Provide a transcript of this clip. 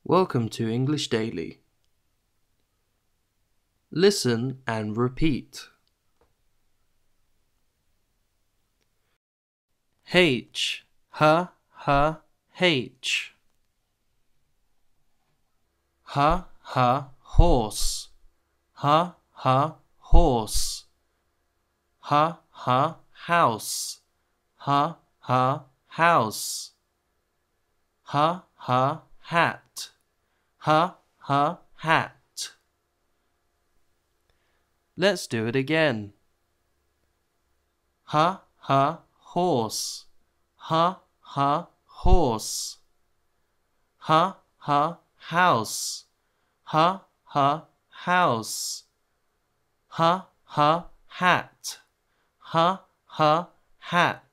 Welcome to English Daily. Listen and repeat. H, H, H, H. H, H, horse. H, H, horse. H, H, house. H, H, house. H, H, hat. H, H, hat. Let's do it again. H, H, horse. H, H, horse. H, H, house. H, H, house. H, H, hat. H, H, hat.